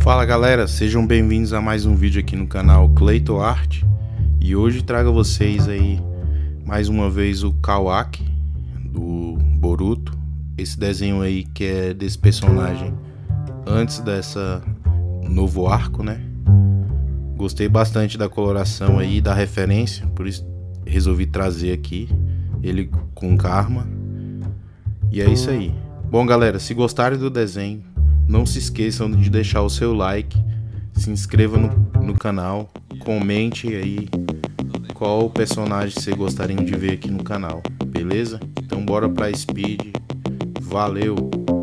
Fala galera, sejam bem-vindos a mais um vídeo aqui no canal Cleiton Art. E hoje trago a vocês aí mais uma vez o Kawaki do Boruto. Esse desenho aí que é desse personagem antes dessa novo arco, né? Gostei bastante da coloração aí, da referência, por isso resolvi trazer aqui ele com Karma. E é isso aí. Bom galera, se gostarem do desenho, não se esqueçam de deixar o seu like, se inscreva no canal, comente aí qual personagem vocês gostariam de ver aqui no canal, beleza? Então bora pra Speed, valeu!